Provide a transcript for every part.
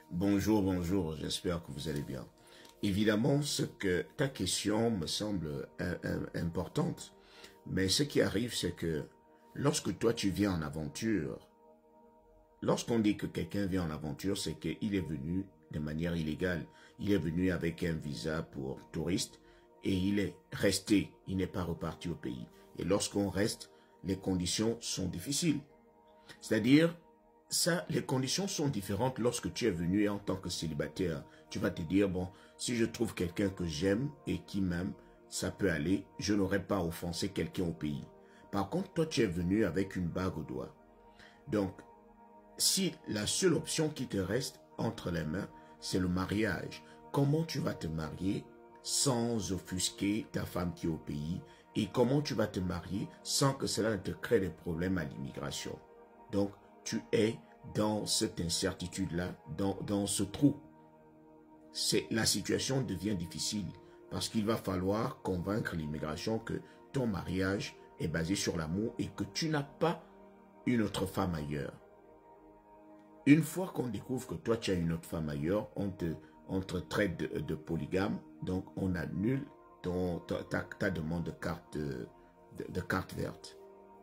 Bonjour, bonjour, j'espère que vous allez bien. Évidemment, ta question me semble importante, mais ce qui arrive, c'est que lorsque toi tu viens en aventure, lorsqu'on dit que quelqu'un vient en aventure, c'est qu'il est venu de manière illégale. Il est venu avec un visa pour touriste et il est resté, il n'est pas reparti au pays. Et lorsqu'on reste, les conditions sont difficiles. C'est-à-dire, les conditions sont différentes lorsque tu es venu en tant que célibataire. Tu vas te dire, bon, si je trouve quelqu'un que j'aime et qui m'aime, ça peut aller, je n'aurais pas offensé quelqu'un au pays. Par contre, toi, tu es venu avec une bague au doigt. Donc, si la seule option qui te reste entre les mains, c'est le mariage, comment tu vas te marier sans offusquer ta femme qui est au pays et comment tu vas te marier sans que cela ne te crée des problèmes à l'immigration. Donc, tu es dans cette incertitude-là, dans ce trou. La situation devient difficile parce qu'il va falloir convaincre l'immigration que ton mariage est basé sur l'amour et que tu n'as pas une autre femme ailleurs. Une fois qu'on découvre que toi tu as une autre femme ailleurs, on te traite de polygame, donc on annule ta demande de carte verte.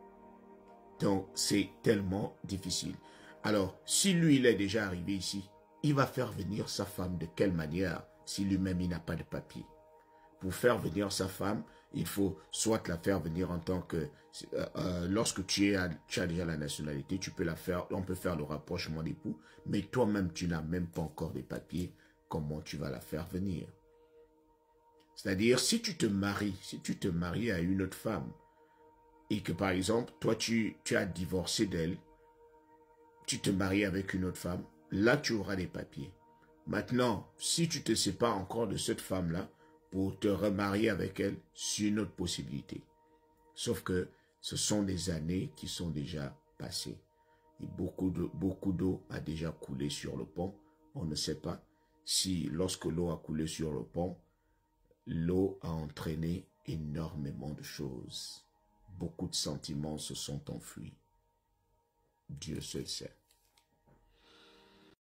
Donc, c'est tellement difficile. Alors, si lui, il est déjà arrivé ici, il va faire venir sa femme de quelle manière si lui-même, il n'a pas de papier? Pour faire venir sa femme, il faut soit la faire venir en tant que... lorsque tu as déjà la nationalité, tu peux la faire, on peut faire le rapprochement d'époux, mais toi-même, tu n'as même pas encore des papiers. Comment tu vas la faire venir? C'est-à-dire, si tu te maries à une autre femme, et que par exemple, toi tu as divorcé d'elle, tu te maries avec une autre femme, là tu auras des papiers. Maintenant, si tu te sépares encore de cette femme-là, pour te remarier avec elle, c'est une autre possibilité. Sauf que ce sont des années qui sont déjà passées. Et beaucoup d'eau a déjà coulé sur le pont. On ne sait pas si lorsque l'eau a coulé sur le pont, l'eau a entraîné énormément de choses. Beaucoup de sentiments se sont enfuis. Dieu seul sait.